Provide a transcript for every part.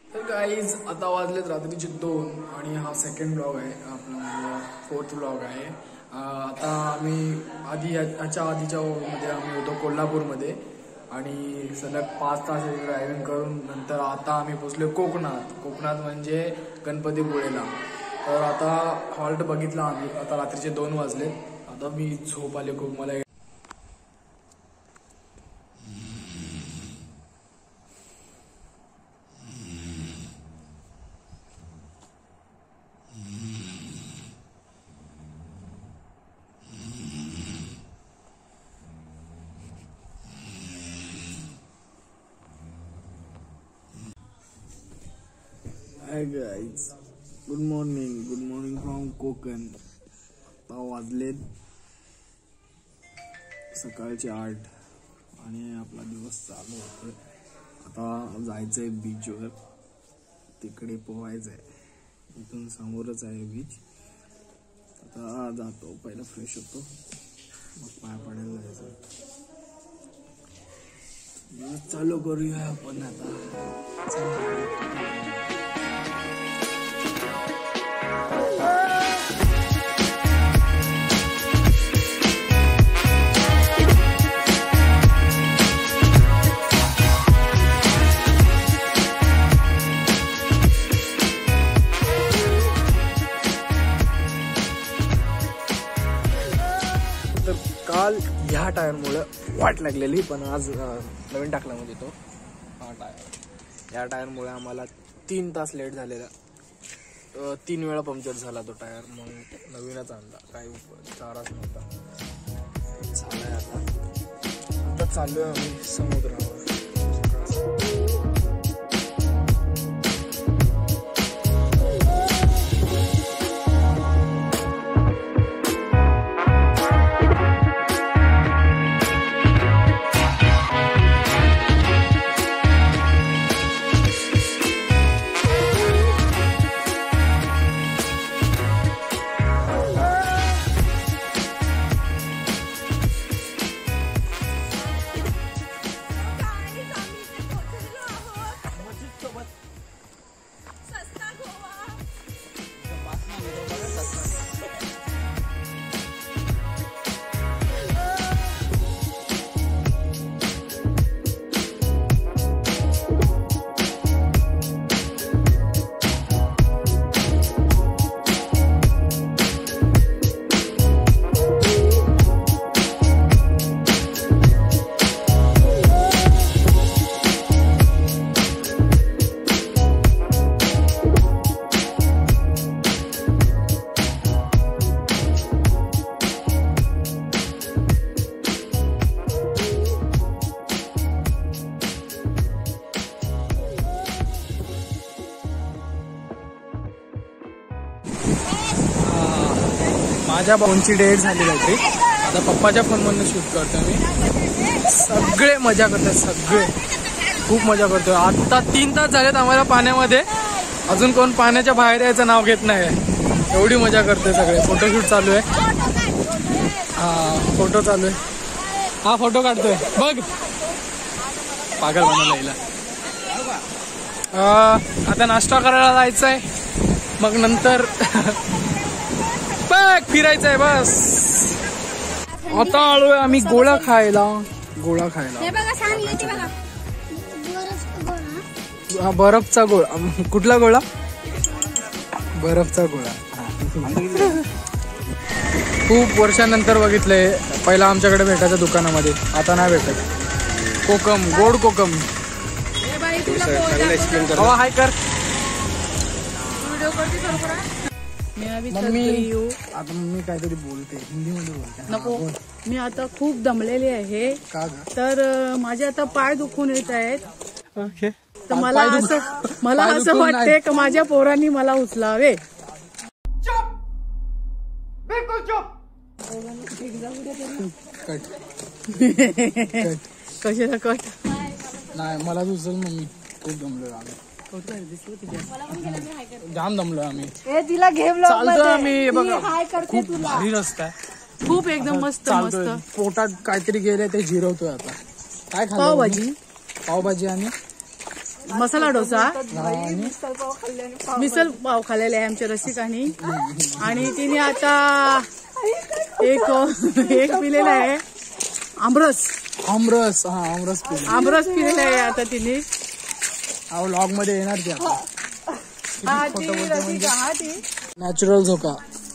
तर गाईज आता वाजलेत रात्रीचे 2 आणि हा सेकंड ब्लॉग आहे आपला, 4th ब्लॉग आहे. आता आम्ही याच्या आधीच्या मध्ये आम्ही होतो कोल्हापूरमध्ये आणि सलग 5 तास ड्रायव्हिंग करून नंतर आता आम्ही पोचलो कोकणात म्हणजे गणपतीपुळेला. तर आता हॉल्ट बघितला आम्ही. आता रात्रीचे 2 वाजले. आता मी झोप आले खूप मला. Hi guys, good morning from Konkan. आता वाजलेत सकाळचे 8 आणि आपला दिवस चालू होतोय. आता जायचंय बीचवर, तिकडे पोहायचंय. इथून समोरच आहे बीच. आता जातो, पहिला फ्रेश होतो, मग पाय पडायला जायचं. चालू करूया आपण आता. काल ह्या टायरमुळे वाट लागलेली, पण आज नवीन टाकला म्हणजे तो हा टायर. या टायरमुळे आम्हाला 3 तास लेट झालेला. 3 वेळा पंक्चर झाला तो टायर. मग नवीनच आणला, काही चाराच नव्हता. झालाय आता चाललोय आम्ही समुद्रावर. माझ्या भाऊंची डेट झाली काहीतरी. आता पप्पाच्या फोनमधून शूट करतोय मी. सगळे मजा करतात, सगळे खूप मजा करतोय. आता 3 तास झालेत आम्हाला पाण्यामध्ये. अजून कोण पाण्याच्या बाहेर यायचं नाव घेत नाही. एवढी मजा करतोय सगळे. फोटोशूट चालू आहे. फोटो चालू आहे. हा फोटो काढतोय बघ, पागल बनायला येईल. आता नाश्ता करायला जायचंय, मग नंतर फिरायचंय बस. आता आलोय आम्ही गोळा खायला. हा बर्फचा गोळा. कुठला गोळा? बर्फचा गोळा. खूप वर्षानंतर बघितलंय. पहिला आमच्याकडे भेटायचं दुकानामध्ये, आता नाही भेटत. कोकम, गोड कोकम. हाय कर मम्मी. आता मम्मी काहीतरी बोलते, हिंदीमध्ये बोलते. नको, मी आता खूप दमलेली आहे. का तर माझे आता पाय दुखून येत आहेत. ओके. तर मला असं वाटते की माझ्या पोरांनी मला उचलावे. कशाला कट नाही, मला उचल मम्मी. खूप दमलोय आम्ही. जाम दमलोय आम्ही. तिला घेऊन चालतोय आम्ही. बघा खूप भारी रस्ता आहे. खूप एकदम मस्त मस्त. पोटात काहीतरी गेलंय ते जिरवतोय आता. काय खाल्लं? पावभाजी आणि मसाला डोसा, मिसल पाव खाल्लेले आहे आमच्या रसिकांनी. आणि तिने आता एक पिलेला आहे आमरस पिलेला आहे आता तिने. व्लॉग मध्ये येणार ती आता. नॅचरल झोका.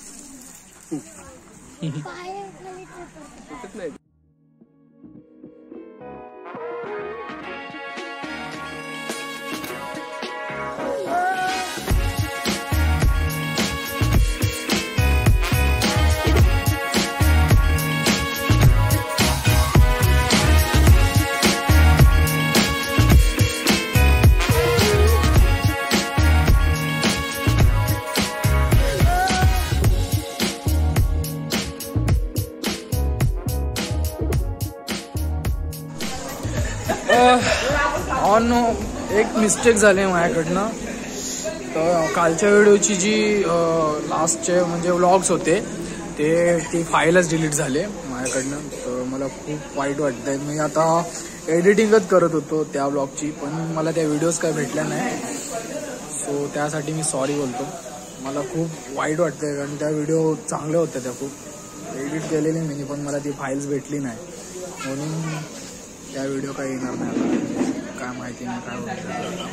एक मिस्टेक झाली माझ्याकडनं. तर कालच्या व्हिडिओची जी लास्टचे म्हणजे व्लॉग्स होते ती फाईलच डिलीट झाले माझ्याकडनं. तर मला खूप वाईट वाटतंय. मी आता एडिटिंगच करत होतो त्या व्लॉगची, पण मला त्या व्हिडिओज काय भेटल्या नाही. सो त्यासाठी मी सॉरी बोलतो. मला खूप वाईट वाटतंय कारण त्या व्हिडिओ चांगल्या होत्या, त्या खूप एडिट केलेली मी, पण मला ती फाईल्स भेटली नाही म्हणून त्या व्हिडिओ काही येणार नाही. काय माहिती नाही काय होतं.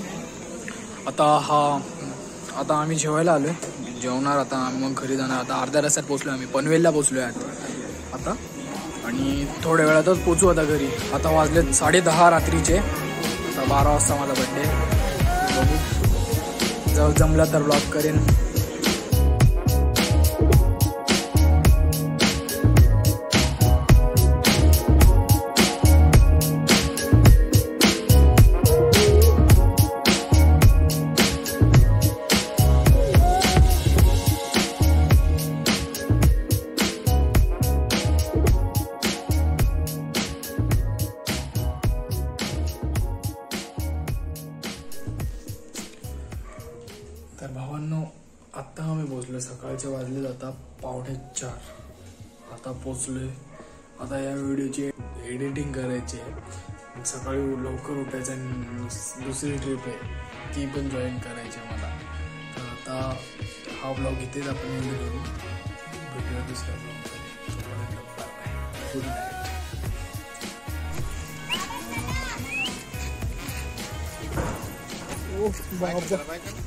आता आम्ही जेवायला आलोय, जेवणार आता मग घरी जाणार. आता अर्ध्या रस्त्यात पोहोचलोय आम्ही, पनवेलला पोहोचलोय आता. आणि थोड्या वेळातच पोचू आता घरी. आता वाजले 10:30 रात्रीचे. आता 12 वाजता माझा बर्थडे. बघू जर जमला तर ब्लॉग करेन. तर भावांनो, आत्ता आम्ही पोचलोय. सकाळचे वाजले आता 3:45. आता पोचलोय. आता या व्हिडिओची एडिटिंग करायची आहे. सकाळी लवकर उठायचं आणि दुसरी ट्रिप आहे ती पण जॉईन करायची मला. तर आता हा ब्लॉग इथेच आपण एंड करू. भेटूया दुसऱ्या ब्लॉगमध्ये. Good night.